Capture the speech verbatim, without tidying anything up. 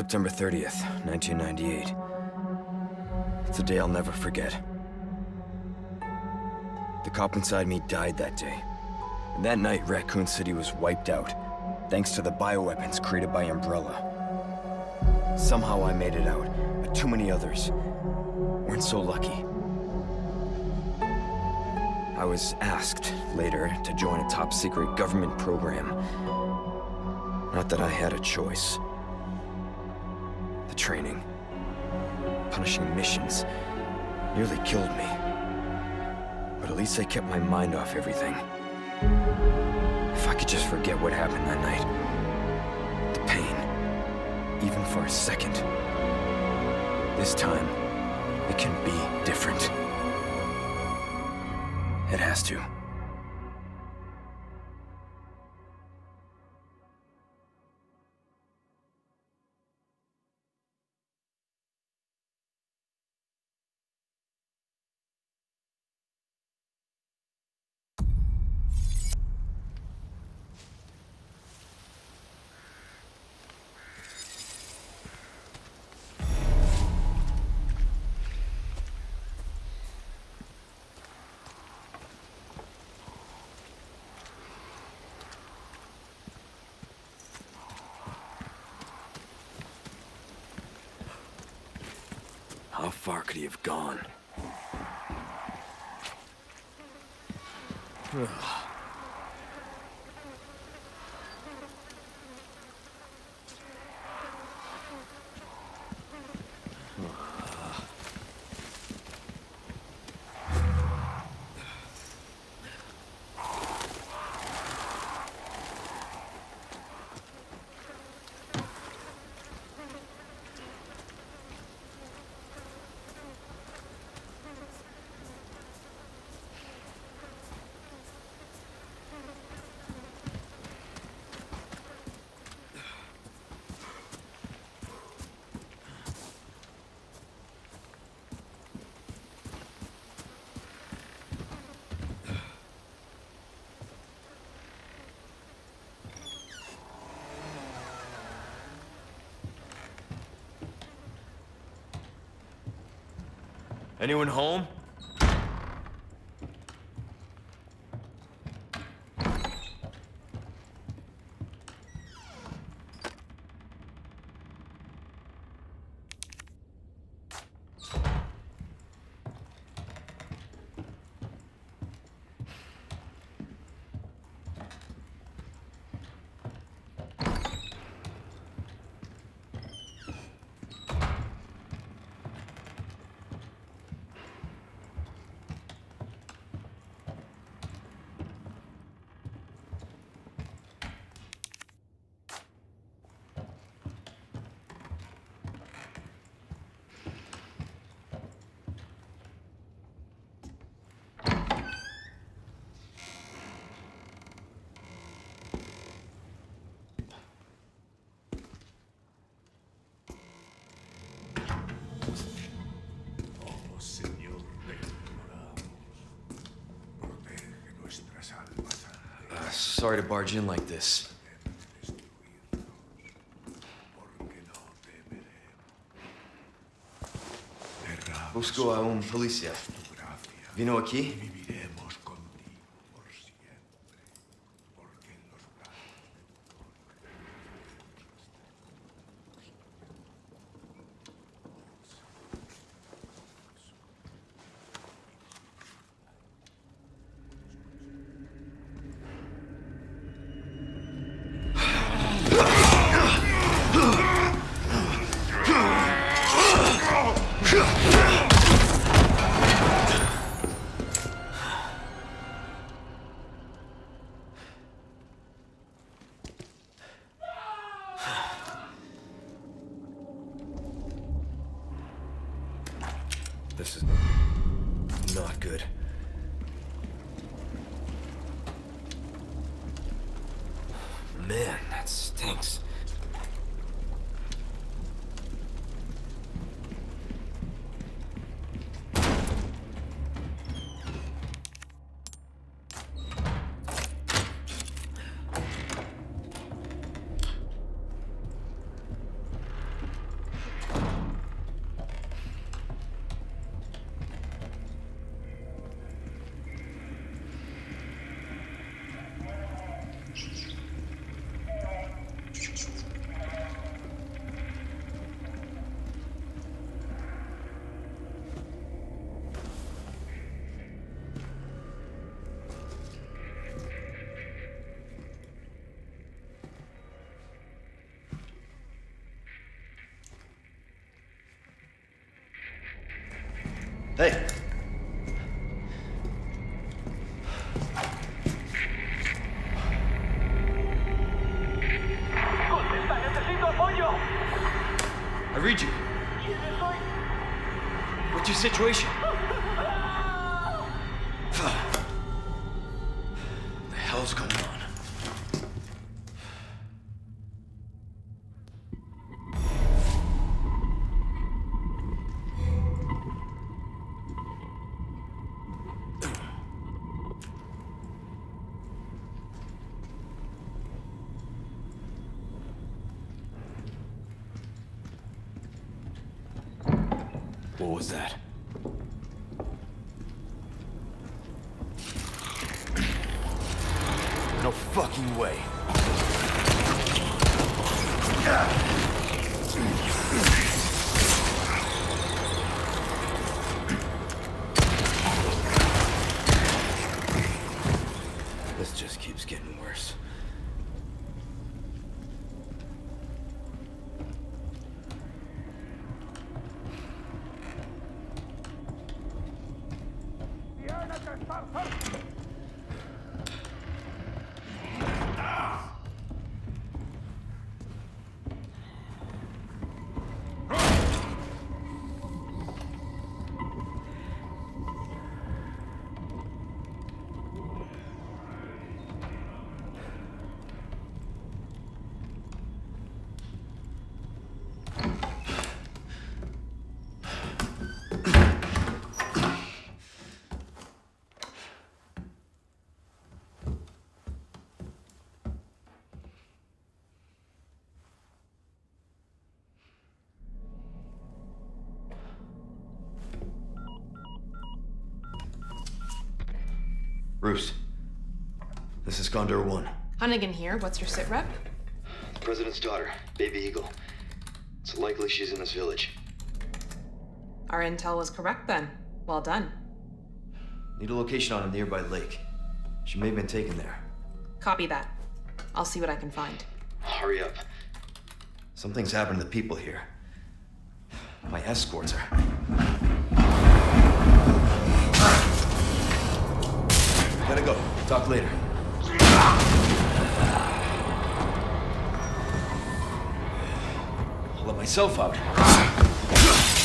September thirtieth, nineteen ninety-eight. It's a day I'll never forget. The cop inside me died that day. And that night, Raccoon City was wiped out, thanks to the bioweapons created by Umbrella. Somehow I made it out, but too many others weren't so lucky. I was asked later to join a top-secret government program. Not that I had a choice. The training, punishing missions, nearly killed me. But at least I kept my mind off everything. If I could just forget what happened that night. The pain, even for a second. This time, it can be different. It has to. How far could he have gone? Anyone home? Sorry to barge in like this. Busco a un policía. ¿Vino aquí? This is not good. Man, that stinks. Hey. Contesta, necesito apoyo. I read you. ¿Quién soy? What's your situation? What the hell's going on? What was that? No fucking way. This just keeps getting worse. Bruce, this is Condor One. Hunnigan here. What's your sit rep? The President's daughter, Baby Eagle. It's likely she's in this village. Our intel was correct then. Well done. Need a location on a nearby lake. She may have been taken there. Copy that. I'll see what I can find. Hurry up. Something's happened to the people here. My escorts are... Gotta go. Talk later. I'll let myself out.